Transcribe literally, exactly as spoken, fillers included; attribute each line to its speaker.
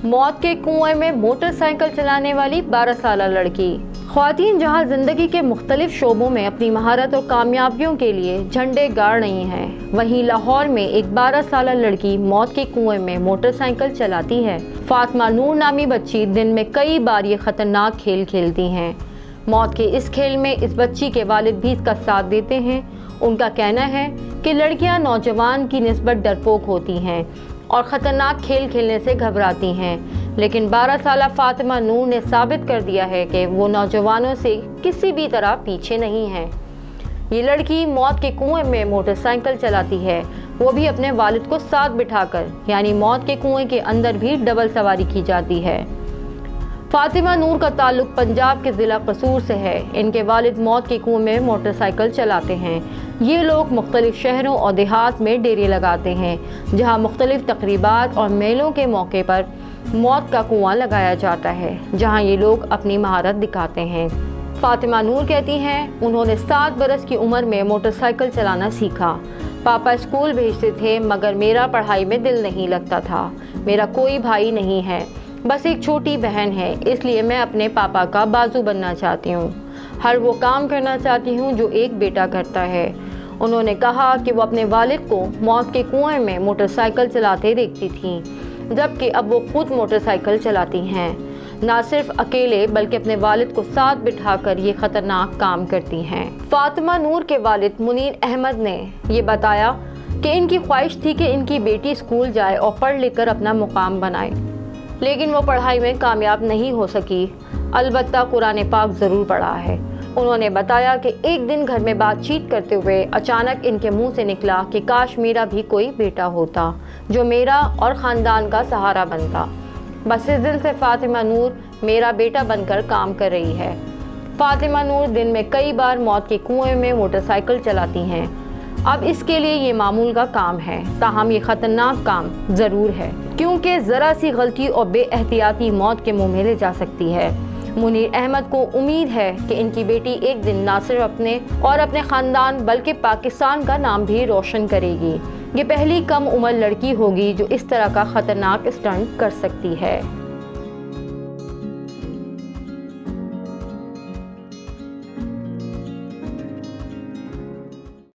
Speaker 1: मौत के कुएं में मोटरसाइकिल चलाने वाली बारह साल लड़की। ख्वातीन जहां जिंदगी के मुख्तलिफ शोबों में अपनी महारत और कामयाबियों के लिए झंडे गाड़ रही हैं, वहीं लाहौर में एक बारह साल लड़की मौत के कुएं में मोटरसाइकिल चलाती है। फातिमा नूर नामी बच्ची दिन में कई बार ये खतरनाक खेल खेलती हैं। मौत के इस खेल में इस बच्ची के वालिद भी इसका साथ देते हैं। उनका कहना है कि लड़कियां नौजवान की निस्बत डरपोक होती हैं और ख़तरनाक खेल खेलने से घबराती हैं, लेकिन बारह साल फातिमा नूर ने साबित कर दिया है कि वो नौजवानों से किसी भी तरह पीछे नहीं है। ये लड़की मौत के कुएं में मोटरसाइकिल चलाती है, वो भी अपने वालिद को साथ बिठाकर, यानी मौत के कुएं के अंदर भी डबल सवारी की जाती है। फातिमा नूर का ताल्लुक पंजाब के ज़िला कसूर से है। इनके वालिद मौत के कुएं में मोटरसाइकिल चलाते हैं। ये लोग मुख्तलिफ शहरों और देहात में डेरे लगाते हैं, जहां मुख्तलिफ तकरीबात और मेलों के मौके पर मौत का कुआं लगाया जाता है, जहां ये लोग अपनी महारत दिखाते हैं। फातिमा नूर कहती हैं, उन्होंने सात बरस की उम्र में मोटरसाइकिल चलाना सीखा। पापा स्कूल भेजते थे, मगर मेरा पढ़ाई में दिल नहीं लगता था। मेरा कोई भाई नहीं है, बस एक छोटी बहन है, इसलिए मैं अपने पापा का बाजू बनना चाहती हूँ। हर वो काम करना चाहती हूँ जो एक बेटा करता है। उन्होंने कहा कि वो अपने वालिद को मौत के कुएं में मोटरसाइकिल चलाते देखती थी, जबकि अब वो खुद मोटरसाइकिल चलाती हैं। ना सिर्फ अकेले बल्कि अपने वालिद को साथ बिठाकर ये ख़तरनाक काम करती हैं। फातिमा नूर के वालिद मुनीर अहमद ने ये बताया कि इनकी ख्वाहिश थी कि इनकी बेटी स्कूल जाए और पढ़ लिख कर अपना मुकाम बनाए, लेकिन वो पढ़ाई में कामयाब नहीं हो सकी। अलबत्ता कुरान पाक ज़रूर पढ़ा है। उन्होंने बताया कि एक दिन घर में बातचीत करते हुए अचानक इनके मुंह से निकला कि काश मेरा भी कोई बेटा होता जो मेरा और ख़ानदान का सहारा बनता। बस इस दिन से फातिमा नूर मेरा बेटा बनकर काम कर रही है। फातिमा नूर दिन में कई बार मौत के कुएं में मोटरसाइकिल चलाती हैं। अब इसके लिए ये मामूल का काम है, ताहम ये ख़तरनाक काम ज़रूर है, क्योंकि ज़रा सी गलती और बेएहतियाती मौत के मुंह में ले जा सकती है। मुनीर अहमद को उम्मीद है कि इनकी बेटी एक दिन ना सिर्फ अपने और अपने ख़ानदान बल्कि पाकिस्तान का नाम भी रोशन करेगी। ये पहली कम उम्र लड़की होगी जो इस तरह का ख़तरनाक स्टंट कर सकती है।